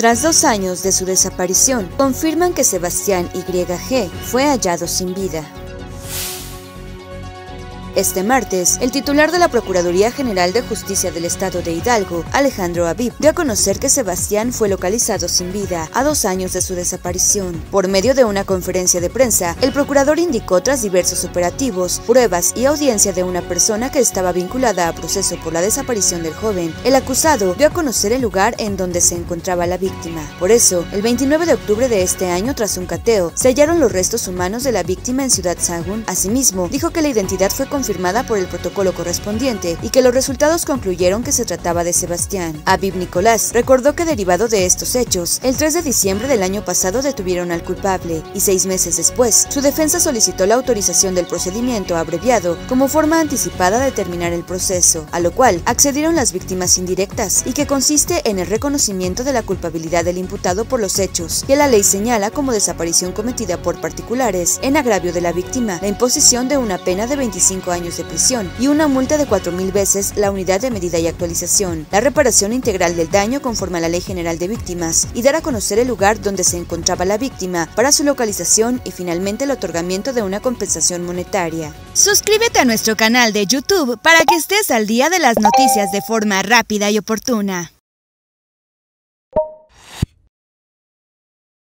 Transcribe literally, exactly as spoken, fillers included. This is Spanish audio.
Tras dos años de su desaparición, confirman que Sebastián Y G fue hallado sin vida. Este martes, el titular de la Procuraduría General de Justicia del Estado de Hidalgo, Alejandro Aviv, dio a conocer que Sebastián fue localizado sin vida a dos años de su desaparición. Por medio de una conferencia de prensa, el procurador indicó tras diversos operativos, pruebas y audiencia de una persona que estaba vinculada a proceso por la desaparición del joven, el acusado dio a conocer el lugar en donde se encontraba la víctima. Por eso, el veintinueve de octubre de este año, tras un cateo, se hallaron los restos humanos de la víctima en Ciudad Sahagún. Asimismo, dijo que la identidad fue confirmada confirmada por el protocolo correspondiente y que los resultados concluyeron que se trataba de Sebastián. Aviv Nicolás recordó que derivado de estos hechos, el tres de diciembre del año pasado detuvieron al culpable y seis meses después, su defensa solicitó la autorización del procedimiento abreviado como forma anticipada de terminar el proceso, a lo cual accedieron las víctimas indirectas y que consiste en el reconocimiento de la culpabilidad del imputado por los hechos que la ley señala como desaparición cometida por particulares en agravio de la víctima, la imposición de una pena de veinticinco años de prisión y una multa de cuatro mil veces la unidad de medida y actualización, la reparación integral del daño conforme a la Ley General de Víctimas y dar a conocer el lugar donde se encontraba la víctima para su localización y finalmente el otorgamiento de una compensación monetaria. Suscríbete a nuestro canal de YouTube para que estés al día de las noticias de forma rápida y oportuna.